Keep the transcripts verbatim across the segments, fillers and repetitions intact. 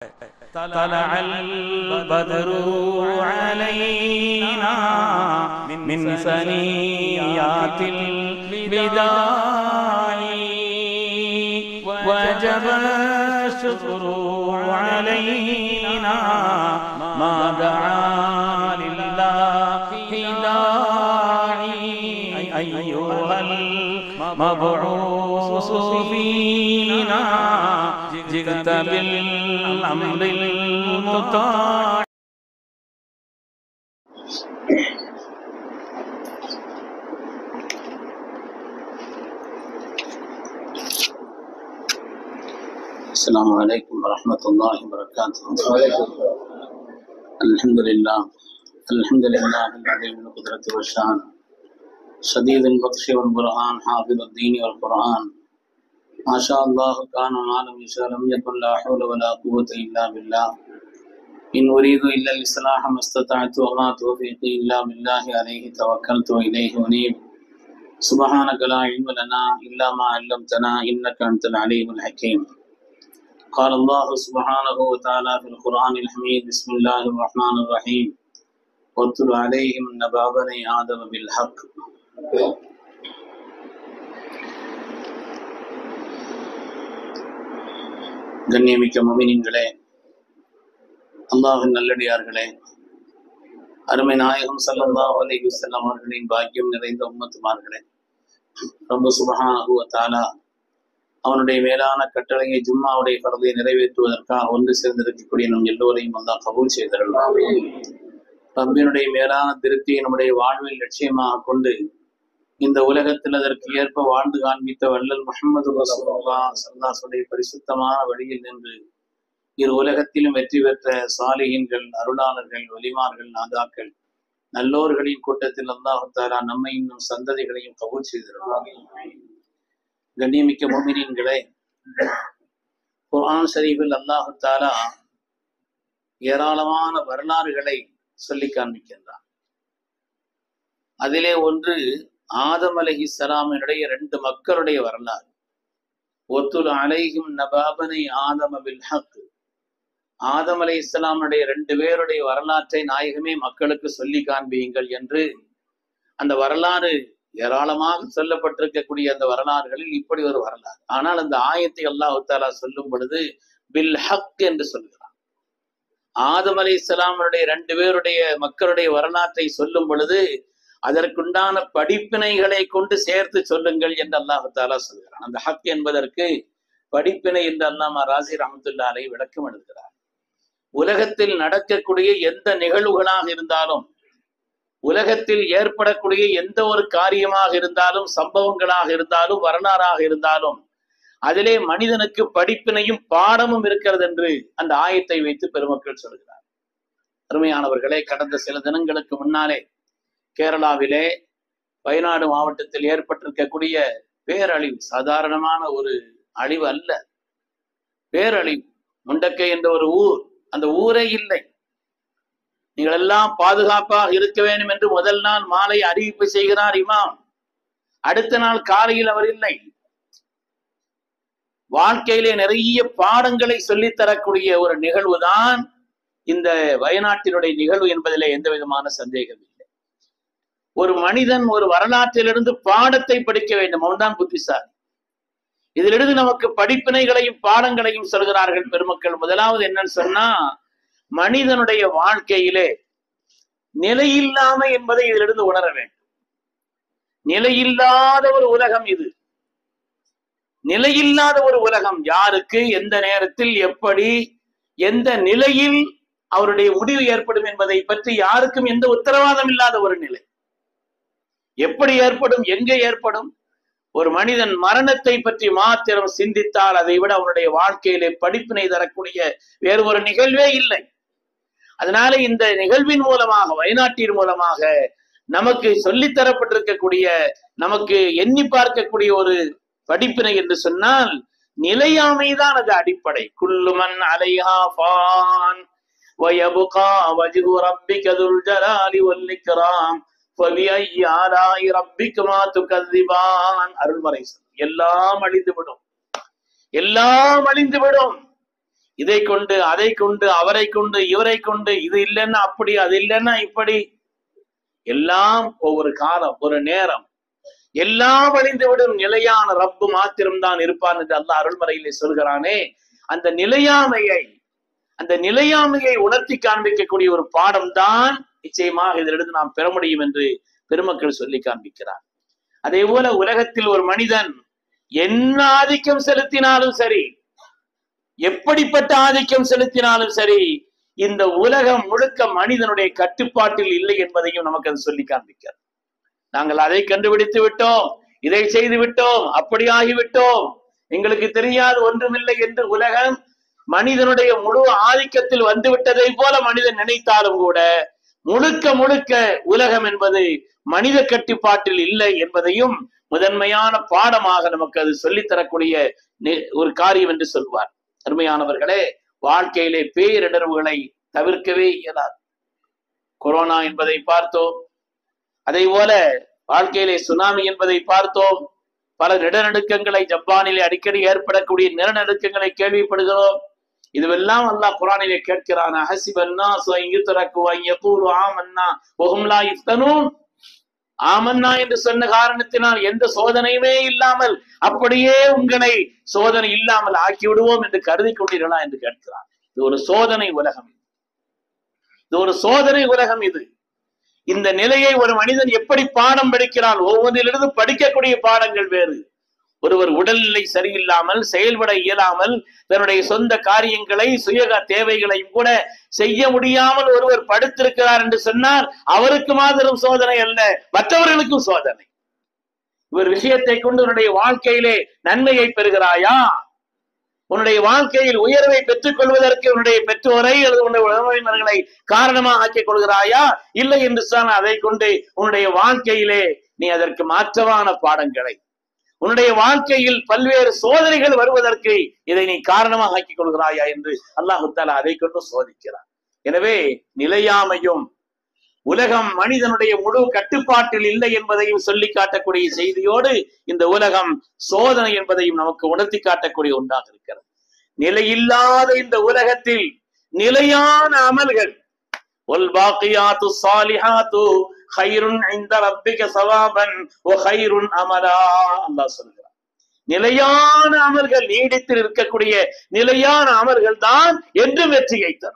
طلع البدر علينا من ثنيات الوداع وجب الشكر علينا ما دعا لله داعي أيها المبعوث فينا جئت بالأمر المطاع. السلام عليكم ورحمة الله وبركاته. الحمد لله الحمد لله العظيم القدرة والشان شديد البطش والبرهان حافظ الدين والقرآن ما شاء الله كان وما لم يشاء لم يكن لا حول ولا قوة إلا بالله إن أريد إلا الإصلاح ما استطعت وما توفيقي إلا بالله عليه توكلت وإليه أنيب سبحانك لا علم لنا إلا ما علمتنا إنك أنت العليم الحكيم. قال الله سبحانه وتعالى في القرآن الحميد بسم الله الرحمن الرحيم واتل عليهم نبأ بني آدم بالحق. கண்ணியமிக்க முஃமினீன்களே, அல்லாஹ்வின் நல்லடியார்களே, அருமை நாயகம் ஸல்லல்லாஹு அலைஹி வஸல்லம் அவர்களின் பாக்கியம் நிறைந்த உம்மத்துமார்களே, ரப்பு சுப்ஹானஹு வ தஆலா அவனுடைய மேலான கட்டளையை ஜும்மாவுடைய ஃபர்தை நிறைவேற்றுவதற்காக ஒன்று சேர்ந்திருக்கக்கூடிய நம் எல்லோரையும் அல்லாஹ் கபூல் செய்தருள்வான். ரப்பினுடைய மேலான திருப்தியை நம்முடைய வாழ்வில் லட்சியமாக கொண்டு இந்த உலகத்தில் அதற்கு ஏற்ப வாழ்ந்து காண்பித்த வள்ளல் முஹம்மது ரசூலுல்லாஹ் ஸல்லல்லாஹு அலைஹி பரிசுத்தமான வழியில் நின்று இரு உலகத்திலும் வெற்றி பெற்ற சாலிஹீன்கள், அருளாளர்கள், வலிமார்கள், நாதாக்கள், நல்லோர்களின் கூட்டத்தில் அல்லாஹ் தஆலா நம்மையும் நம் சந்ததிகளையும் கபூல் செய்திருக்கிறார். கண்ணியமிக்க முஃமினீன்களே, குர்ஆன் ஷரீஃபில் அல்லாஹ் தஆலா ஏராளமான வரலாறுகளை சொல்லி காண்பிக்கின்றார். அதிலே ஒன்று ஆதம் அலைஹிஸ்ஸலாமினுடைய ரெண்டு மக்களுடைய வரலாறு. ஒத்துல் அலைஹிம் நபாபனை ஆதம பில் ஹக். ஆதம் அலைஹிஸ்ஸலாமுடைய ரெண்டு பேருடைய வரலாற்றை நாயகமே மக்களுக்கு சொல்லி காண்பியுங்கள் என்று அந்த வரலாறு ஏராளமாக சொல்லப்பட்டிருக்கக்கூடிய அந்த வரலாறுகளில் இப்படி ஒரு வரலாறு. ஆனால் அந்த ஆயத்தை அல்லாஹ் தஆலா சொல்லும் பொழுது பில் ஹக் என்று சொல்கிறார். ஆதம் அலைஹிஸ்ஸலாமுடைய ரெண்டு பேருடைய மக்களுடைய வரலாற்றை சொல்லும் பொழுது அதற்குண்டான படிப்பினைகளை கொண்டு சேர்த்து சொல்லுங்கள் என்று அல்லாஹ் தஆலா சொல்கிறான். அந்த ஹக் என்பதற்கு படிப்பினை என்று அல்லாமா ராசி ரஹ்மத்துல்லாஹி அலைஹி விளக்கம் எழுதுகிறார். உலகத்தில் நடக்கக்கூடிய எந்த நிகழ்வுகளாக இருந்தாலும், உலகத்தில் ஏற்படக்கூடிய எந்த ஒரு காரியமாக இருந்தாலும், சம்பவங்களாக இருந்தாலும், வரலாறாக இருந்தாலும், அதிலே மனிதனுக்கு படிப்பினையும் பாடமும் இருக்கிறது என்று அந்த ஆயத்தை வைத்து பெருமக்கள் சொல்கிறார். அருமையானவர்களே, கடந்த சில தினங்களுக்கு முன்னாலே கேரளாவிலே வயநாடு மாவட்டத்தில் ஏற்பட்டிருக்கக்கூடிய பேரழிவு சாதாரணமான ஒரு அழிவு அல்ல, பேரழிவு. முண்டக்கை என்ற ஒரு ஊர், அந்த ஊரே இல்லை. நீங்கள் எல்லாம் பாதுகாப்பாக இருக்க வேண்டும் என்று முதல் நாள் மாலை அறிவிப்பு செய்கிறார் இமாம். அடுத்த நாள் காலையில் அவர் இல்லை. வாழ்க்கையிலே நிறைய பாடங்களை சொல்லித்தரக்கூடிய ஒரு நிகழ்வு தான் இந்த வயநாட்டினுடைய நிகழ்வு என்பதிலே எந்த விதமான சந்தேகம் இல்லை. ஒரு மனிதன் ஒரு வரலாற்றிலிருந்து பாடத்தை படிக்க வேண்டும், அவன்தான் புத்திசாலி. இதிலிருந்து நமக்கு படிப்பினைகளையும் பாடங்களையும் சொல்கிறார்கள் பெருமக்கள். முதலாவது என்னன்னு சொன்னா, மனிதனுடைய வாழ்க்கையிலே நிலையில்லாமை என்பதை இதிலிருந்து உணர வேண்டும். நிலையில்லாத ஒரு உலகம் இது. நிலையில்லாத ஒரு உலகம். யாருக்கு எந்த நேரத்தில் எப்படி எந்த நிலையில் அவருடைய முடிவு ஏற்படும் என்பதை பற்றி யாருக்கும் எந்த உத்தரவாதம் இல்லாத ஒரு நிலை. எப்படி ஏற்படும், எங்கே ஏற்படும்? ஒரு மனிதன் மரணத்தை பற்றி மாத்திரம் சிந்தித்தால் அதை விட அவனுடைய வாழ்க்கையிலே படிப்பினை தரக்கூடிய வேறு ஒரு நிகழ்வே இல்லை. அதனால இந்த நிகழ்வின் மூலமாக, வயநாட்டின் மூலமாக நமக்கு சொல்லித்தரப்பட்டிருக்கக்கூடிய, நமக்கு எண்ணி பார்க்கக்கூடிய ஒரு படிப்பினை என்று சொன்னால், நிலையாமைதான் அது அடிப்படை. குல்லுமன் அலைஹா ஃபான் வயபுகா வஜ்ஹு ரப்பிக துல் ஜலாலி வல் இக்ராம் ஃபபிஐ ஆலாஇ ரப்பிகுமா துகذிபான். அருள்மறை. எல்லாம் அழிந்துவிடும், எல்லாம் அழிந்துவிடும். இதை கொண்டு அதை கொண்டு அவரை கொண்டு இவரை கொண்டு, இது இல்லைன்னா அப்படி, அது இல்லைன்னா இப்படி, எல்லாம் ஒவ்வொரு காலம் ஒரு நேரம் எல்லாம் அழிந்துவிடும், நிலையான ரப்பு மாத்திரம்தான் இருப்பான் என்று அல்லாஹ் அருள்மறையிலே சொல்கிறானே. அந்த நிலையாமையை அந்த நிலையாமையை உணர்த்தி காண்பிக்கக்கூடிய ஒரு பாடம் தான் நிச்சயமாக இதிலிருந்து நாம் பெற முடியும் என்று பெருமக்கள் சொல்லி காண்பிக்கிறார். அதே போல உலகத்தில் ஒரு மனிதன் என்ன ஆதிக்கம் செலுத்தினாலும் சரி, எப்படிப்பட்ட ஆதிக்கம் செலுத்தினாலும் சரி, இந்த உலகம் முழுக்க மனிதனுடைய கட்டுப்பாட்டில் இல்லை என்பதையும் நமக்கு அது சொல்லி காண்பிக்கிறார். நாங்கள் அதை கண்டுபிடித்து விட்டோம், இதை செய்து விட்டோம், அப்படி ஆகிவிட்டோம், எங்களுக்கு தெரியாது ஒன்றுமில்லை என்று உலகம் மனிதனுடைய முழு ஆதிக்கத்தில் வந்து விட்டதை போல மனிதன் நினைத்தாலும் கூட முழுக்க முழுக்க உலகம் என்பது மனித கட்டுப்பாட்டில் இல்லை என்பதையும் முதன்மையான பாடமாக நமக்கு அது சொல்லித்தரக்கூடிய ஒரு காரியம் என்று சொல்வார். அருமையானவர்களே, வாழ்க்கையிலே பேரிடர்வுகளை தவிர்க்கவே இயலாது. கொரோனா என்பதை பார்த்தோம், அதே போல வாழ்க்கையிலே சுனாமி என்பதை பார்த்தோம், பல நிலநடுக்கங்களை ஜப்பானிலே அடிக்கடி ஏற்படக்கூடிய நிலநடுக்கங்களை கேள்விப்படுகிறோம். இதுவெல்லாம் அல்லாஹ் குர்ஆனிலே கேட்கிறான். ஹஸிபன்னா ஸயயுத்ரகு வயகூலு ஆமன்னா வஹும் லா யுஃப்தனூன். ஆமன்னா என்று சொன்ன காரணத்தினால் எந்த சோதனையுமே இல்லாமல் அப்படியே உங்களை சோதனை இல்லாமல் ஆக்கி விடுவோம் என்று கருதி கொண்டீர்களா என்று கேட்கிறான். இது ஒரு சோதனை உலகம், இது ஒரு சோதனை உலகம். இது இந்த நிலையை ஒரு மனிதன் எப்படி பாடம் படிக்கிறான், ஒவ்வொன்றிலிருந்து படிக்கக்கூடிய பாடங்கள் வேறு. ஒருவர் உடல்நிலை சரியில்லாமல் செயல்பட இயலாமல் தன்னுடைய சொந்த காரியங்களை சுய தேவைகளையும் கூட செய்ய முடியாமல் ஒருவர் படுத்திருக்கிறார் என்று சொன்னால் அவருக்கு மாத்திரம் சோதனை அல்ல, மற்றவர்களுக்கும் சோதனை. இவர் விஷயத்தை கொண்டு உன்னுடைய வாழ்க்கையிலே நன்மையை பெறுகிறாயா, உன்னுடைய வாழ்க்கையில் உயர்வை பெற்றுக் கொள்வதற்கு உன்னுடைய பெற்றோரை அல்லது உன்னுடைய உறவினர்களை காரணமாக ஆக்கிக் கொள்கிறாயா, இல்லை என்று சொன்னால் அதை கொண்டு உன்னுடைய வாழ்க்கையிலே நீ அதற்கு மாற்றமான பாடங்களை, உன்னுடைய வாழ்க்கையில் பல்வேறு சோதனைகள் வருவதற்கு இதை நீ காரணமாக ஆக்கிக் கொள்கிறாயா என்று அல்லாஹு தஆலா அதை கொண்டு சோதிக்கிறார். எனவே நிலையாமையும் உலகம் மனிதனுடைய முழு கட்டுப்பாட்டில் இல்லை என்பதையும் சொல்லி காட்டக்கூடிய செய்தியோடு இந்த உலகம் சோதனை என்பதையும் நமக்கு உணர்த்தி காட்டக்கூடிய ஒன்றாக இருக்கிறது. நிலையில்லாத இந்த உலகத்தில் நிலையான அமல்கள், வல் பாக்கியாத்து ஸாலிஹாத்து கைருன் இன்த ரப்பிக ஸவாபன் வ கைருன் அமலா. அல்லாஹ் சொல்கிறார், நிலையான அமல்கள், நீடித்து இருக்கக்கூடிய நிலையான அமல்கள் தான் என்று வெற்றியை தரும்.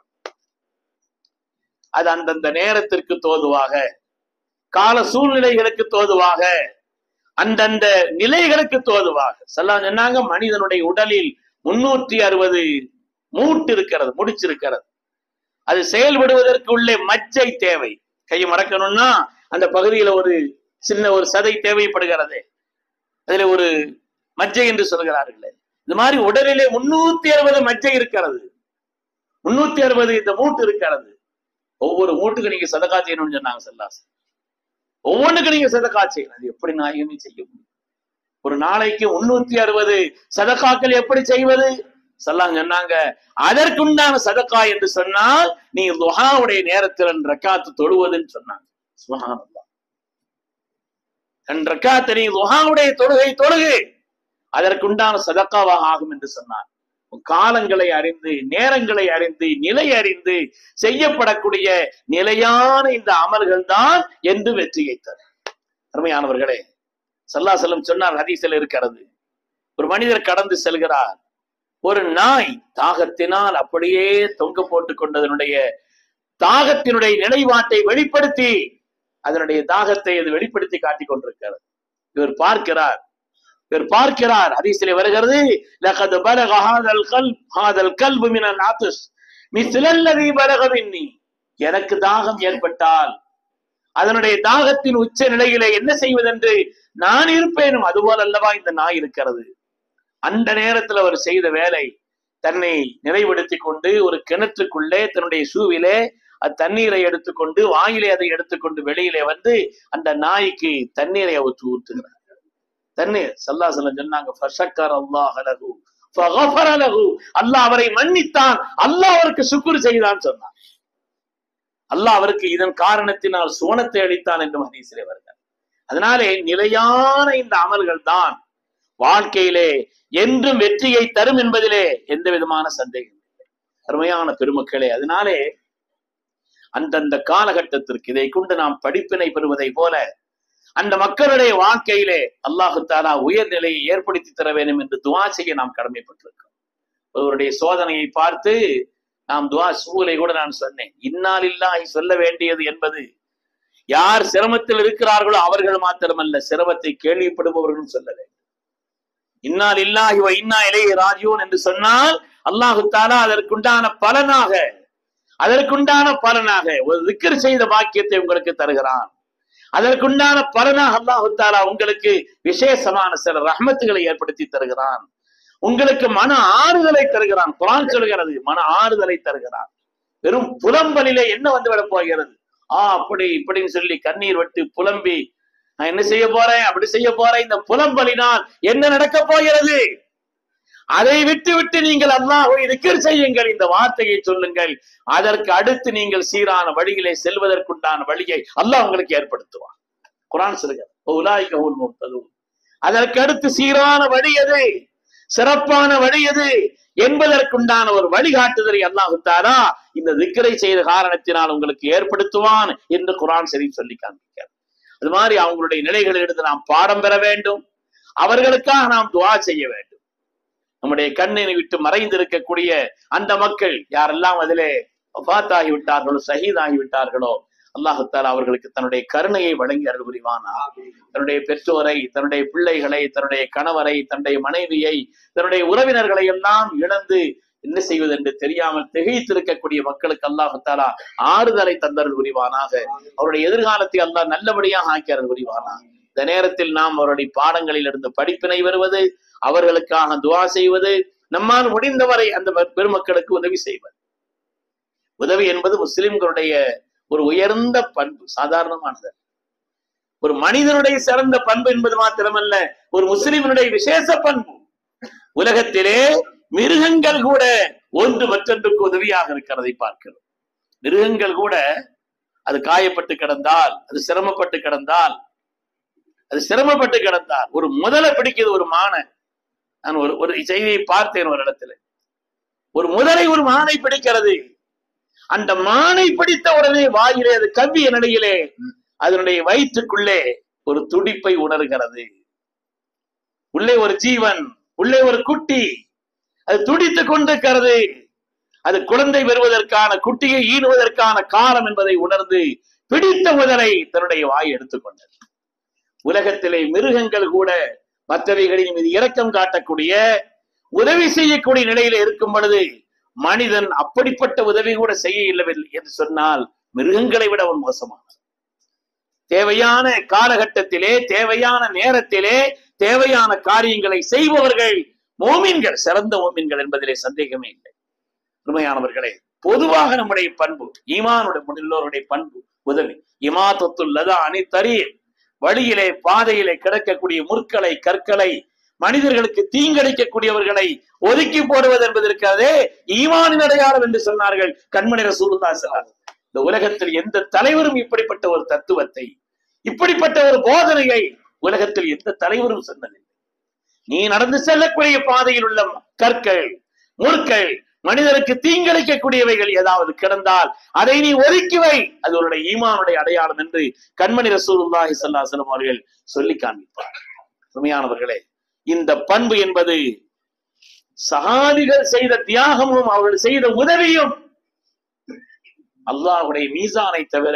அது அந்தந்த நேரத்திற்கு தோதுவாக, கால சூழ்நிலைகளுக்கு தோதுவாக, அந்தந்த நிலைகளுக்கு தோதுவாக. ஸல்லல்லாஹு அலைஹி சொன்னாங்க, மனிதனுடைய உடலில் முன்னூற்றி அறுபது மூட்டு இருக்கிறது, முடிச்சிருக்கிறது. அது செயல்படுவதற்கு உள்ளே மஜ்ஜை தேவை. கையை மறக்கணும்னா அந்த பகுதியில ஒரு சின்ன ஒரு சதை தேவைப்படுகிறது, அதுல ஒரு மஜ்ஜை என்று சொல்கிறார்களே. இந்த மாதிரி உடலிலே முன்னூத்தி அறுபது மஜ்ஜை இருக்கிறது, முன்னூத்தி அறுபது இந்த மூட்டு இருக்கிறது. ஒவ்வொரு மூட்டுக்கு நீங்க சதகா செய்யணும்னு சொன்னாங்க ஸல்லல்லாஹு. ஒவ்வொன்றுக்கு நீங்க சதகா செய்யணும். அது எப்படி நாயகமே செய்ய முடியும்? ஒரு நாளைக்கு முன்னூத்தி அறுபது சதகாக்கள் எப்படி செய்வது? ஸல்லல்லாஹு சொன்னாங்க, அதற்குண்டான சதகா என்று சொன்னால் நீ துஹாவுடைய நேரத்தில் ரெண்டு ரக்காத்து தொழுவதுன்னு சொன்னாங்க. சுப்ஹானல்லாஹ், ரெண்டு ரக்காத்து நீ துஹாவுடைய தொழுகை தொழுகு, அதற்குண்டான சதகாவாக ஆகும் என்று சொன்னார். காலங்களை அறிந்து, நேரங்களை அறிந்து, நிலை அறிந்து செய்யப்படக்கூடிய நிலையான இந்த அமல்கள் தான் என்று வெற்றியை தரும். அருமையானவர்களே, ஸல்லல்லாஹு அலைஹி வஸல்லம் சொன்னார், ஹதீஸில் இருக்கிறது, ஒரு மனிதர் கடந்து செல்கிறார், ஒரு நாய் தாகத்தினால் அப்படியே தொங்க போட்டுக் கொண்டதனுடைய தாகத்தினுடைய நிலைப்பாட்டை வெளிப்படுத்தி அதனுடைய தாகத்தை அது வெளிப்படுத்தி காட்டிக் கொண்டிருக்கிறது. இவர் பார்க்கிறார், இவர் பார்க்கிறார் ஹதீஸிலே வருகிறது, லகத் பலக ஹாதல் கல்ப் ஹாதல் கல்பு மினல் ஆத்ஷ் மிஸ்லல்லதி பலக மின்னி. எனக்கு தாகம் ஏற்பட்டால் அதனுடைய தாகத்தின் உச்ச நிலையிலே என்ன செய்வதென்று நான் இருப்பேனும் அதுபோல் அல்லவா இந்த நாய் இருக்கிறது. அந்த நேரத்தில் அவர் செய்த வேலை, தன்னை நிறைவுபடுத்திக் கொண்டு ஒரு கிணற்றுக்குள்ளே தன்னுடைய ஷூவிலே தண்ணீரை எடுத்துக்கொண்டு வாயிலே அதை எடுத்துக்கொண்டு வெளியிலே வந்து அந்த நாய்க்கு தண்ணீரை ஊற்று ஊற்றுகிறார். தண்ணீர் ஸல்லல்லாஹு அலைஹி வஸல்லம் சொன்னாங்க, ஃபஷக்கர அல்லாஹ் லஹு ஃபகஃபர லஹு. அல்லாஹ் அவரை மன்னித்தான், அல்லாஹ் அவருக்கு சுக்ர் செய்தான் சொன்னார். அல்லாஹ் அவருக்கு இதன் காரணத்தினால் சுவனத்தை அளித்தான் என்று ஹதீஸிலே வருகிறது. அதனாலே நிலையான இந்த அமல்கள் தான் வாழ்க்கையிலே என்றும் வெற்றியை தரும் என்பதிலே எந்த விதமான சந்தேகம் இல்லை. அருமையான பெருமக்களே, அதனாலே அந்தந்த காலகட்டத்திற்கு இதை கொண்டு நாம் படிப்பினை பெறுவதை போல அந்த மக்களுடைய வாழ்க்கையிலே அல்லாஹு தாலா உயர்நிலையை ஏற்படுத்தி தர வேண்டும் என்று துவா செய்ய நாம் கடமைப்பட்டிருக்கோம். ஒருவருடைய சோதனையை பார்த்து நாம் துவா சூலை கூட நான் சொன்னேன், இன்னாலில்லாஹி சொல்ல வேண்டியது என்பது யார் சிரமத்தில் இருக்கிறார்களோ அவர்கள் மாத்திரமல்ல, சிரமத்தை கேள்விப்படுபவர்களும் சொல்ல வேண்டும். இன்னாலில்லாஹி வ இன்னா இலைஹி ராஜிஊன் என்று சொன்னால் அல்லாஹு தாலா அதற்குண்டான பலனாக அதற்குண்டான பலனாக ஒரு திக்ர் செய்த பாக்கியத்தை உங்களுக்கு தருகிறான். அதற்குண்டான பலனாக அல்லாஹு தாலா உங்களுக்கு விசேஷமான சில ரஹ்மத்துகளை ஏற்படுத்தி தருகிறான். உங்களுக்கு மன ஆறுதலை தருகிறான். குர்ஆன் சொல்கிறது மன ஆறுதலை தருகிறான். வெறும் புலம்பலிலே என்ன வந்துவிட போகிறது? ஆஹ் அப்படி இப்படின்னு சொல்லி கண்ணீர் விட்டு புலம்பி நான் என்ன செய்ய போறேன், அப்படி செய்ய போறேன், இந்த புலம்பலினால் என்ன நடக்க போகிறது? அதை விட்டு விட்டு நீங்கள் அல்லாஹ்வை திக்ர் செய்யுங்கள், இந்த வார்த்தையை சொல்லுங்கள். அதற்கு அடுத்து நீங்கள் சீரான வழியிலே செல்வதற்குண்டான வழியை அல்லாஹ் உங்களுக்கு ஏற்படுத்துவான். குர்ஆன் சொல்கிறது உலாயிக ஹுல் முஹ்ததூன். அதற்கு அடுத்து சீரான வழி எது, சிறப்பான வழி எது என்பதற்குண்டான ஒரு வழிகாட்டுதலை அல்லாஹ் தஆலா இந்த திக்ரை செய்த காரணத்தினால் உங்களுக்கு ஏற்படுத்துவான் என்று குர்ஆன் ஷரீஃப் சொல்லி காண்பிக்கிறார். அது மாதிரி அவங்களுடைய நிலைகளை எடுத்து நாம் பாடம் பெற வேண்டும். அவர்களுக்காக நாம் துஆ செய்ய வேண்டும். நம்முடைய கண்ணினை விட்டு மறைந்திருக்கக்கூடிய அந்த மக்கள் யாரெல்லாம் அதிலே வஃபாத்தாகி விட்டார்களோ, ஷஹீதாகி விட்டார்களோ, அல்லாஹ் தஆலா அவர்களுக்கு தன்னுடைய கருணையை வழங்கி அருள் புரிவானாக. தன்னுடைய பெற்றோரை, தன்னுடைய பிள்ளைகளை, தன்னுடைய கணவரை, தன்னுடைய மனைவியை, தன்னுடைய உறவினர்களை எல்லாம் இழந்து என்ன செய்வது என்று தெரியாமல் திகைத்திருக்கக்கூடிய மக்களுக்கு அல்லாஹ் தஆலா ஆறுதலை தந்தருள் புரிவானாக. அவருடைய எதிர்காலத்தை அல்லாஹ் நல்லபடியாக ஆக்கி அருள் புரிவானாக. இந்த நேரத்தில் நாம் அவருடைய பாடங்களில் இருந்து படிப்பினை வருவது, அவர்களுக்காக துஆ செய்வது, நம்மால் முடிந்தவரை அந்த பெருமக்களுக்கு உதவி செய்வது. உதவி என்பது முஸ்லிம்களுடைய ஒரு உயர்ந்த பண்பு, சாதாரணமானது. ஒரு மனிதனுடைய சிறந்த பண்பு என்பது மாத்திரமல்ல, ஒரு முஸ்லிமினுடைய விசேஷ பண்பு. உலகத்திலே மிருகங்கள் கூட ஒன்று மற்றொன்றுக்கு உதவியாக இருக்கிறதை பார்க்கிறோம். மிருகங்கள் கூட அது காயப்பட்டு கிடந்தால், அது சிரமப்பட்டு கிடந்தால் அது சிரமப்பட்டு கிடந்தால் ஒரு முதலை பிடிக்குது ஒரு மானை. நான் ஒரு ஒரு செய்தியை பார்த்தேன் ஒரு இடத்துல. ஒரு முதலை ஒரு மானை பிடிக்கிறது. அந்த மானை பிடித்த உடனே வாயிலே அது கவ்விய நிலையிலே அதனுடைய வயிற்றுக்குள்ளே ஒரு துடிப்பை உணர்கிறது. உள்ளே ஒரு ஜீவன், உள்ளே ஒரு குட்டி, அது துடித்துக் கொண்டிருக்கிறது. அது குழந்தை பெறுவதற்கான, குட்டியை ஈனுவதற்கான காலம் என்பதை உணர்ந்து பிடித்த முதலை தன்னுடைய வாய் எடுத்துக்கொண்டது. உலகத்திலே மிருகங்கள் கூட மற்றவைகளின் மீது இரக்கம் காட்டக்கூடிய, உதவி செய்யக்கூடிய நிலையில இருக்கும் பொழுது மனிதன் அப்படிப்பட்ட உதவி கூட செய்ய இயலவில்லை என்று சொன்னால் மிருகங்களை விட அவன் மோசமானது. தேவையான காலகட்டத்திலே, தேவையான நேரத்திலே தேவையான காரியங்களை செய்பவர்கள் மோமின்கள், சிறந்த மோமின்கள் என்பதிலே சந்தேகமே இல்லை. உண்மையானவர்களே, பொதுவாக நம்முடைய பண்பு, ஈமானுடைய எல்லோருடைய பண்பு உதவி. இமாதத்துல்லதா அணி தரீ, வழியிலே பாதையிலே கிடக்கக்கூடிய முற்களை, கற்களை, மனிதர்களுக்கு தீங்கடிக்கக்கூடியவர்களை ஒதுக்கி போடுவது என்பது இருக்கிறதே ஈமானின் அடையாளம் என்று சொன்னார்கள் கண்மணி ரசூலுல்லாஹி ஸல்லல்லாஹு அலைஹி வஸல்லம். இந்த உலகத்தில் எந்த தலைவரும் இப்படிப்பட்ட ஒரு தத்துவத்தை, இப்படிப்பட்ட ஒரு போதனையை உலகத்தில் எந்த தலைவரும் சொன்னதில்லை. நீ நடந்து செல்லக்கூடிய பாதையில் உள்ள கற்கள், முற்கள், மனிதருக்கு தீங்கிழைக்கக்கூடியவைகள் ஏதாவது கிடந்தால் அதை நீ ஒதுக்கிவை, அது உன்னுடைய ஈமானுடைய அடையாளம் என்று கண்மணி ரசூலுல்லாஹி ஸல்லல்லாஹு அலைஹி வஸல்லம் அவர்கள் சொல்லி காண்பிப்பார். உண்மையானவர்களே, இந்த பண்பு என்பது சஹாபிகள் செய்த தியாகமும் அவர்கள் செய்த உதவியும் அல்லாஹ்வுடைய மீசானை தவிர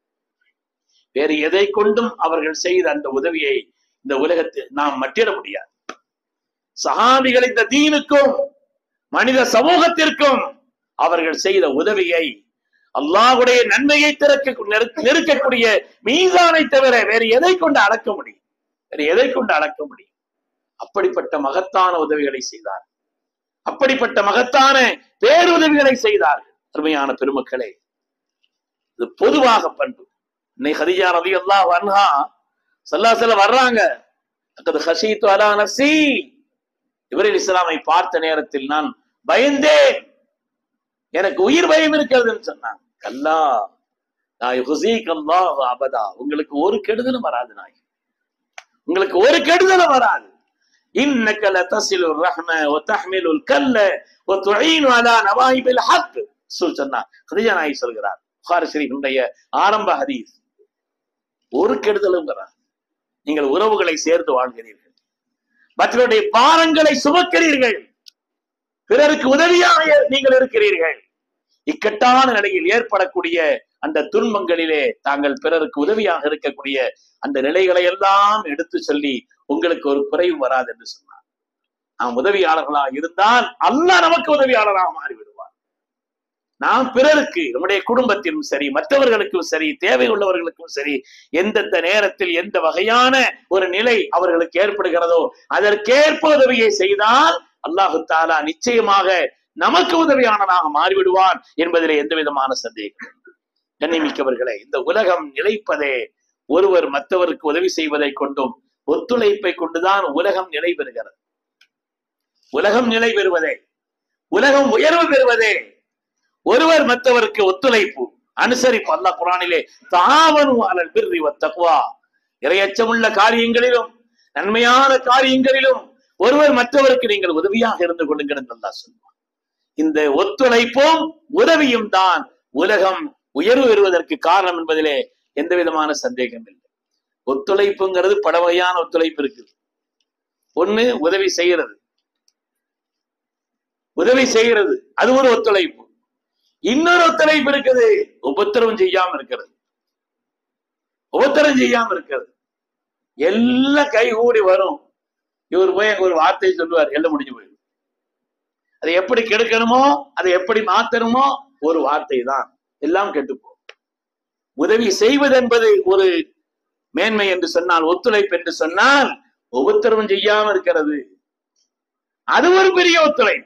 வேறு எதை கொண்டும் அவர்கள் செய்த அந்த உதவியை இந்த உலகத்தில் நாம் மட்டிட முடியாது. சஹாபிகள் இந்த தீனுக்கும் மனித சமூகத்திற்கும் அவர்கள் செய்த உதவியை அல்லாஹ்வுடைய நன்மையை திறக்க நெருக்கக்கூடிய மீசானை தவிர வேறு எதை கொண்டு அளக்க முடியும்? வேறு எதை கொண்டு அளக்க முடியும்? அப்படிப்பட்ட மகத்தான உதவிகளை செய்தார். அப்படிப்பட்ட மகத்தான பேருதவிகளை செய்தார்கள். அருமையான பெருமக்களே, இது பொதுவாக பண்பு. இன்னைக்கு ஹதீஜா ரலியல்லாஹு அன்ஹா ஸல்லல்லாஹு அலைஹி வஸல்லம் வர்றாங்க. அக்கது ஹஷீது அலா நஃப்ஸி, ஜிப்ரீல் இஸ்லாமை பார்த்த நேரத்தில் நான் பயந்தேன், எனக்கு உயிர் பயம் இருக்கிறதுன்னு சொன்னாங்க. கல்லா லா யுஹ்ஸீகல்லாஹு அபதா, உங்களுக்கு ஒரு கெடுதலும் வராது நாய், உங்களுக்கு ஒரு கெடுதலும் வராது. இன்னக லதஸிலுர் ரஹ்ம வ தஹ்மிலுல் கல்ல வ துஈனு அலா நவாயிபில் ஹக் சொன்னா ஹதீஜா நாயகி சொல்கிறார். புகாரி ஷரீஃபினுடைய ஆரம்ப ஹதீஸ். ஒரு கெடுதலும் வராது. நீங்கள் உறவுகளை சேர்ந்து வாழ்கிறீர்கள், மற்றவருடைய பாரங்களை சுமக்கிறீர்கள், பிறருக்கு உதவியாக நீங்கள் இருக்கிறீர்கள். இக்கட்டான நிலையில் ஏற்படக்கூடிய அந்த துன்பங்களிலே தாங்கள் பிறருக்கு உதவியாக இருக்கக்கூடிய அந்த நிலைகளை எல்லாம் எடுத்து சொல்லி உங்களுக்கு ஒரு குறைவு வராது என்று சொன்னார். நாம் உதவியாளர்களாக இருந்தால் அல்லாஹ் நமக்கு உதவியாளராக மாறிவிடுவார். நாம் பிறருக்கு, நம்முடைய குடும்பத்திலும் சரி, மற்றவர்களுக்கும் சரி, தேவை உள்ளவர்களுக்கும் சரி, எந்தெந்த நேரத்தில் எந்த வகையான ஒரு நிலை அவர்களுக்கு ஏற்படுகிறதோ அதற்கேற்ப உதவியை செய்தால் அல்லாஹு தஆலா நிச்சயமாக நமக்கு உதவியானதாக மாறிவிடுவான் என்பதிலே எந்த விதமான சந்தேகம். கண்ணியமிக்கவர்களே, இந்த உலகம் நிலைப்பதே ஒருவர் மற்றவருக்கு உதவி செய்வதை கொண்டும் ஒத்துழைப்பை கொண்டுதான் உலகம் நிலை பெறுகிறது. உலகம் நிலை பெறுவதே, உலகம் உயர்வு பெறுவதே ஒருவர் மற்றவருக்கு ஒத்துழைப்பு, அனுசரிப்பு. அல்லாஹ் குர்ஆனிலே தஆவனு அலல் பிர்ரி வத் தக்வா, இறையச்சமுள்ள காரியங்களிலும் நன்மையான காரியங்களிலும் ஒருவர் மற்றவருக்கு நீங்கள் உதவியாக இருந்து கொள்ளுங்கள் என்று அல்லாஹ் சொல்வார். இந்த ஒத்துழைப்பும் உதவியும் தான் உலகம் உயர்வு பெறுவதற்கு காரணம் என்பதிலே எந்த விதமான சந்தேகம் இல்லை. ஒத்துழைப்புங்கிறது பல வகையான ஒத்துழைப்பு இருக்குது. ஒண்ணு உதவி செய்கிறது, உதவி செய்கிறது அது ஒரு ஒத்துழைப்பு. இன்னொரு ஒத்துழைப்பு இருக்குது, உபத்திரவம் செய்யாம இருக்கிறது. உபத்திரம் செய்யாம இருக்கிறது எல்லாம் கைகூடி வரும். இவர் போய் ஒரு வார்த்தை சொல்லுவார், எல்லாம் முடிஞ்சு போயிடும். அதை எப்படி கெடுக்கணுமோ, அதை எப்படி மாத்தணுமோ ஒரு வார்த்தை தான், எல்லாம் கெட்டுப்போம். உதவி செய்வது என்பது ஒரு மேன்மை என்று சொன்னால், ஒத்துழைப்பு என்று சொன்னால், உபத்திரவம் செய்யாம இருக்கிறது அது ஒரு பெரிய ஒத்துழைப்பு.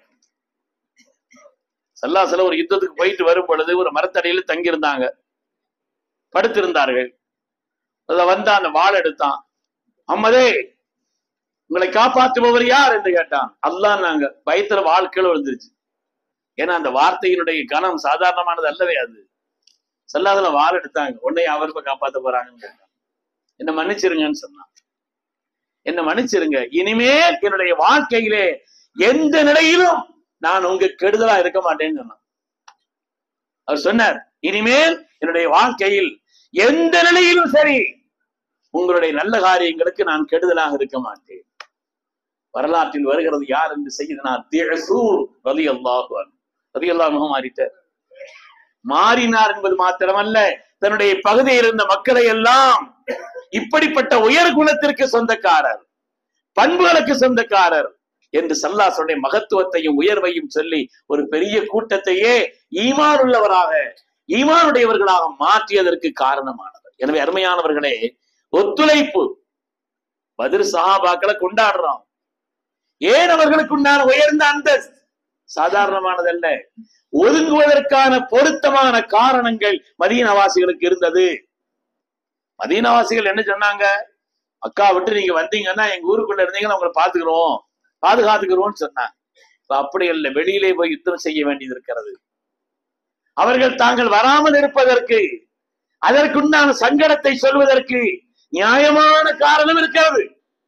ஸல்லல்லாஹு அலைஹி வஸல்லம் ஒரு யுத்தத்துக்கு போயிட்டு வரும் பொழுது ஒரு மரத்தடியில் தங்கியிருந்தாங்க, படுத்திருந்தார்கள். அத வந்த அந்த வாள் எடுத்தான். அம்மதே, உங்களை காப்பாற்றுபவர் யார் என்று கேட்டான். அல்லாஹ். நாங்க பயத்துல வாழ்க்கையில விழுந்துருச்சு. ஏன்னா அந்த வார்த்தையினுடைய கணம் சாதாரணமானது அல்லவே. அது சொல்லாதல வாள் எடுத்தாங்க. உடனே அவர் காப்பாற்ற போறாங்கன்னு கேட்டான். என்ன மன்னிச்சிருங்கன்னு சொன்னான். என்ன மன்னிச்சிருங்க, இனிமேல் என்னுடைய வாழ்க்கையிலே எந்த நிலையிலும் நான் உங்க கெடுதலா இருக்க மாட்டேன்னு சொன்னான். அவர் சொன்னார், இனிமேல் என்னுடைய வாழ்க்கையில் எந்த நிலையிலும் சரி உங்களுடைய நல்ல காரியங்களுக்கு நான் கெடுதலாக இருக்க மாட்டேன். வரலாற்றில் வருகிறது யார் என்று செய்தனா திஅசூர் ரலியல்லாஹு அன்ஹு ரலியல்லாஹு அன்ஹு மாறிட்டார். மாறினார் என்பது மாத்திரமல்ல, தன்னுடைய பகுதியில் இருந்த மக்களை எல்லாம் இப்படிப்பட்ட உயர் குலத்திற்கு சொந்தக்காரர், பண்புகளுக்கு சொந்தக்காரர் என்று ஸல்லல்லாஹு மகத்துவத்தையும் உயர்வையும் சொல்லி ஒரு பெரிய கூட்டத்தையே ஈமான் உள்ளவராக, ஈமானுடையவர்களாக மாற்றியதற்கு காரணமானவர். எனவே அருமையானவர்களே, ஒத்துழைப்பு பத்ர் சஹாபாக்களை கொண்டாடுறோம். ஏன் அவர்களுக்கு உண்டான உயர்ந்த அந்தஸ்து சாதாரணமானதல்ல. ஒதுங்குவதற்கான பொருத்தமான காரணங்கள் மதீனாவாசிகளுக்கு இருந்தது. மதீனாவாசிகள் என்ன சொன்னாங்க, அக்கா விட்டு நீங்க வந்தீங்கன்னா எங்க ஊருக்குள்ள இருந்தீங்கன்னா உங்களை பாத்துக்கிறோம், பாதுகாத்துக்கிறோம்னு சொன்னாங்க. அப்படி அல்ல, வெளியிலே போய் யுத்தம் செய்ய வேண்டியது இருக்கிறது. அவர்கள் தாங்கள் வராமல் இருப்பதற்கு, அதற்குண்டான சங்கடத்தை சொல்வதற்கு நியாயமான காரணம் இருக்கிறது.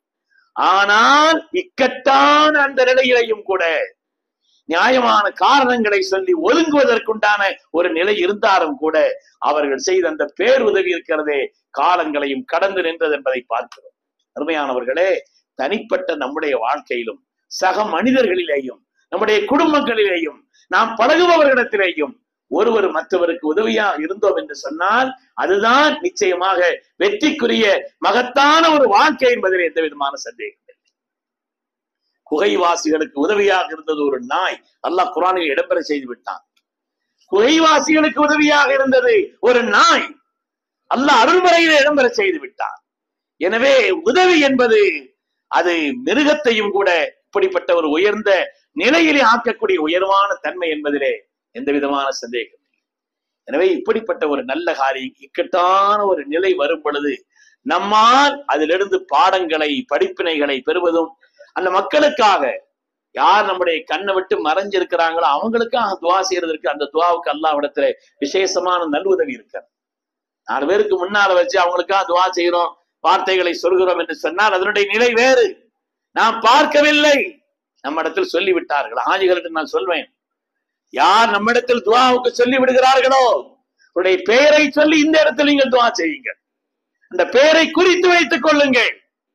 ஆனால் இக்கட்டான அந்த நிலையிலையும் கூட நியாயமான காரணங்களை சொல்லி ஒதுங்குவதற்குண்டான ஒரு நிலை இருந்தாலும் கூட அவர்கள் செய்த அந்த பேருதவி இருக்கிறதே காலங்களையும் கடந்து நின்றது என்பதை பார்க்கிறோம். அருமையானவர்களே, தனிப்பட்ட நம்முடைய வாழ்க்கையிலும் சக மனிதர்களிலேயும் நம்முடைய குடும்பங்களிலேயும் நாம் பழகுபவர்களிடத்திலேயும் ஒருவர் மற்றவருக்கு உதவியா இருந்தோம் என்று சொன்னால் அதுதான் நிச்சயமாக வெற்றிக்குரிய மகத்தான ஒரு வாழ்க்கை என்பதில் எந்த விதமான சந்தேகம் இல்லை. குகைவாசிகளுக்கு உதவியாக இருந்தது ஒரு நாய். அல்லாஹ் குர்ஆனில் இடம்பெற செய்து விட்டான். குகைவாசிகளுக்கு உதவியாக இருந்தது ஒரு நாய். அல்லாஹ் அருள்முறையில் இடம்பெற செய்து விட்டான். எனவே உதவி என்பது அது மிருகத்தையும் கூட இப்படிப்பட்ட ஒரு உயர்ந்த நிலையிலே ஆக்கக்கூடிய உயர்வான தன்மை என்பதிலே எந்த விதமான சந்தேகம். எனவே இப்படிப்பட்ட ஒரு நல்ல காரியம் இக்கட்டான ஒரு நிலை வரும் பொழுது நம்மால் அதிலிருந்து பாடங்களை படிப்பினைகளை பெறுவதும், அந்த மக்களுக்காக யார் நம்முடைய கண்ணை விட்டு மறைஞ்சிருக்கிறாங்களோ அவங்களுக்காக துவா செய்யறதற்கு, அந்த துவாவுக்கு அல்லாஹ்விடத்துல விசேஷமான நல்வுதவி இருக்கிறது. நாலு பேருக்கு முன்னால வச்சு அவங்களுக்காக துவா செய்யறோம், வார்த்தைகளை சொல்கிறோம் என்று சொன்னால் அதனுடைய நிலை வேறு. நாம் பார்க்கவில்லை. நம்மிடத்தில் சொல்லிவிட்டார்கள். ஆஜிகளுக்கு நான் சொல்வேன், யார் நம்மிடத்தில் துஆவுக்கு சொல்லி விடுகிறார்களோ உடைய பெயரை சொல்லி இந்த இடத்தில் நீங்கள் துஆ செய்யுங்க. அந்த பெயரை குறித்து வைத்துக் கொள்ளுங்கள்.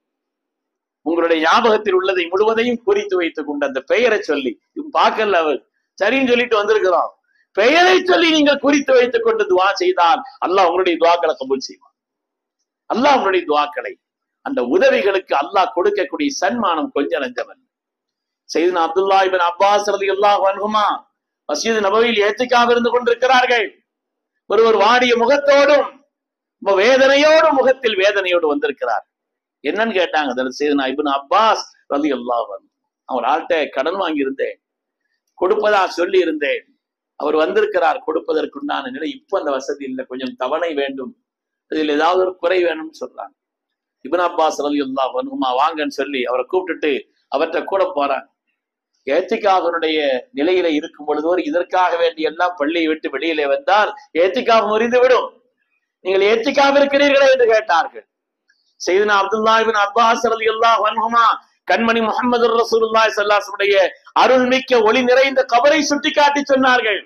உங்களுடைய ஞாபகத்தில் உள்ளதை முழுவதையும் குறித்து வைத்துக் கொண்டு அந்த பெயரை சொல்லி, பார்க்கல அவர் சரின்னு சொல்லிட்டு வந்திருக்கிறோம், பெயரை சொல்லி நீங்கள் குறித்து வைத்துக் கொண்டு துஆ செய்தால் அல்லாஹ் உங்களுடைய துஆக்களை கபூல் செய்வான். அல்லாஹ் உங்களுடைய துஆக்களை, அந்த உதவிகளுக்கு அல்லாஹ் கொடுக்கக்கூடிய சன்மானம் கொஞ்சம் நஞ்சவன். சையதுனா அப்துல்லாஹ் இப்னு அப்பாஸ் ரலியல்லாஹு அன்ஹுமா மஸ்ஜித் நபவியில் ஏத்திக்காக இருந்து கொண்டிருக்கிறார்கள். ஒருவர் வாடிய முகத்தோடும் வேதனையோடும் முகத்தில் வேதனையோடு வந்திருக்கிறார். என்னன்னு கேட்டாங்க. சையதுனா இப்னு அப்பாஸ் ரலியல்லாஹு அன்ஹு, அவர் ஆள்கிட்ட கடன் வாங்கி இருந்தேன், கொடுப்பதா சொல்லி இருந்தேன், அவர் வந்திருக்கிறார், கொடுப்பதற்குண்டான நிலை இப்ப அந்த வசதி இல்லை, கொஞ்சம் தவணை வேண்டும், இதில் ஏதாவது ஒரு குறை வேணும்னு சொல்றாங்க. இப்னு அப்பாஸ் ரலியல்லாஹு அன்ஹுமா வாங்கன்னு சொல்லி அவரை கூப்பிட்டுட்டு அவர்கிட்ட கூட போறாங்க. ஏத்திகாஃபினுடைய நிலையில இருக்கும் பொழுதோர் இதற்காக வேண்டி எல்லாம் பள்ளியை விட்டு வெளியிலே வந்தால் ஏத்திகாஃப் முறிந்து விடும், நீங்கள் ஏத்திகாஃப் இருக்கிறீர்களே என்று கேட்டார்கள். சையதுனா அப்துல்லாஹ் இப்னு அப்பாஸ் ரலியல்லாஹு அன்ஹுமா கண்மணி முஹம்மது ரசூலுல்லாஹி ஸல்லல்லாஹு அலைஹி வஸல்லம் அருள்மிக்க ஒளி நிறைந்த கபரை சுட்டி காட்டி சொன்னார்கள்,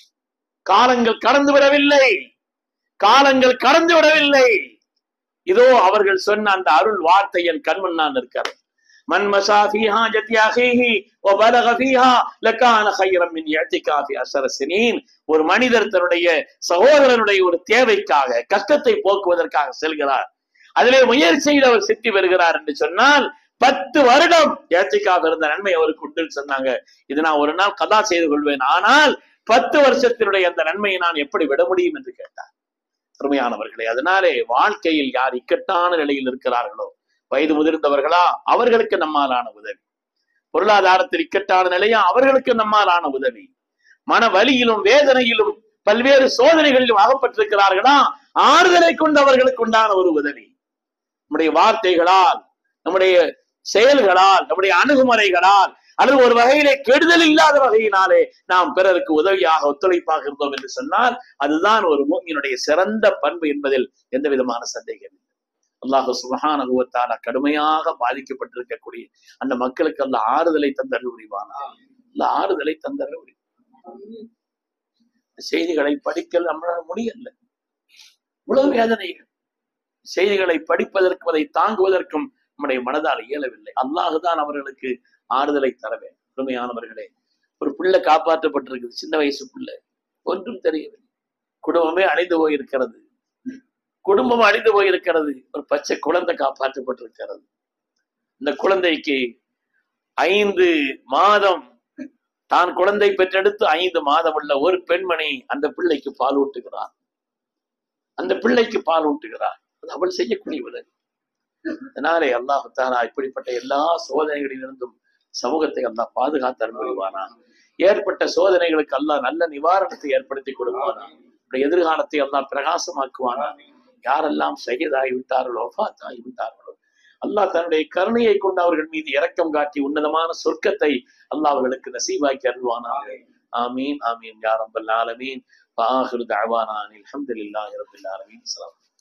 காலங்கள் கடந்து விடவில்லை, காலங்கள் கடந்து விடவில்லை. இதோ அவர்கள் சொன்ன அந்த அருள் வார்த்தை என் கண்முன் நான் இருக்கிறேன். மன் மஷா ஃபீ ஹாஜத்தி அஹீஹி வ பலக ஃபீஹா லகான கைரம் மின் இஅ்திகாஃபி அஸர ஸினீன். ஒரு மனிதர் தன்னுடைய சகோதரனுடைய ஒரு தேவைக்காக, கஷ்டத்தை போக்குவதற்காக செல்கிறார், அதிலே முயற்சி செய்து அவர் சித்தி வருகிறார் என்று சொன்னால் பத்து வருடம் இஅ்திகாஃப் இருந்த நன்மை அவருக்கு உண்டு சொன்னாங்க. இது நான் ஒரு நாள் கதா செய்து கொள்வேன், ஆனால் பத்து வருஷத்தினுடைய அந்த நன்மையை நான் எப்படி விட முடியும் என்று கேட்டார். அருமையானவர்களே, அதனாலே வாழ்க்கையில் யார் இக்கட்டான நிலையில் இருக்கிறார்களோ, வயது முதிர்ந்தவர்களா, அவர்களுக்கு நம்மாலான உதவி, பொருளாதாரத்தில் இக்கட்டான நிலையா, அவர்களுக்கு நம்மாலான உதவி, மன வலியிலும் வேதனையிலும் பல்வேறு சோதனைகளிலும் அகப்பட்டிருக்கிறார்களா, ஆறுதலை கொண்டு அவர்களுக்கு உண்டான ஒரு உதவி. நம்முடைய வார்த்தைகளால், நம்முடைய செயல்களால், நம்முடைய அணுகுமுறைகளால் அல்லது ஒரு வகையிலே கெடுதல் இல்லாத வகையினாலே நாம் பிறருக்கு உதவியாக ஒத்துழைப்பாக இருந்தோம் என்று சொன்னால் அதுதான் ஒரு மூமினுடைய சிறந்த பண்பு என்பதில் எந்த விதமான சந்தேகம் இல்லை. அல்லாஹ் சுப்ஹானஹு வ தஆலா கடுமையாக பாதிக்கப்பட்டிருக்கக்கூடிய அந்த மக்களுக்கு அல்லாஹ் ஆறுதலை தந்தருள் புரிவானா, அல்லாஹ் ஆறுதலை தந்தருள் புரிவானா. செய்திகளை படிக்க நம்மளால முடியல, இவ்வளவு வேதனைகள். செய்திகளை படிப்பதற்கும் அதை தாங்குவதற்கும் நம்முடைய மனதால் இயலவில்லை. அல்லாஹுதான் அவர்களுக்கு ஆறுதலை தர வேண்டும். உண்மையானவர்களே, ஒரு பிள்ளை காப்பாற்றப்பட்டிருக்குது, சின்ன வயசு பிள்ளை, ஒன்றும் தெரியவில்லை, குடும்பமே அழிந்து போயிருக்கிறது, குடும்பம் அழிந்து போயிருக்கிறது. ஒரு பச்சை குழந்தை காப்பாற்றப்பட்டிருக்கிறது. இந்த குழந்தைக்கு ஐந்து மாதம், தான் குழந்தை பெற்றெடுத்து ஐந்து மாதம் உள்ள ஒரு பெண்மணி அந்த பிள்ளைக்கு பால் ஊட்டுகிறார், அந்த பிள்ளைக்கு பால் ஊட்டுகிறார். அது அவள் செய்யக்கூடிய உதவி. அதனாலே அல்லாஹ் தஆலா இப்படிப்பட்ட எல்லா சோதனைகளிலிருந்தும் சமூகத்தை அல்லாஹ் பாதுகாத்து அருள்வானா. ஏற்பட்ட சோதனைகளுக்கு அல்லாஹ் நல்ல நிவாரணத்தை ஏற்படுத்தி கொடுப்பானா. எதிர்காலத்தை அல்லாஹ் பிரகாசமாக்குவானா. யாரெல்லாம் ஷஹீதாகி விட்டார்களோ, வஃபாத் ஆகி விட்டார்களோ, அல்லாஹ் தன்னுடைய கருணையை கொண்டு அவர்கள் மீது இரக்கம் காட்டி உன்னதமான சொர்க்கத்தை அல்லாஹ் அவர்களுக்கு நசீபாக்கி அருள்வானா. ஆமீன் ஆமீன் யா ரப்பல் ஆலமீன். வஆகிரு தஅவானா அல்ஹம்துலில்லாஹி ரப்பில் ஆலமீன்.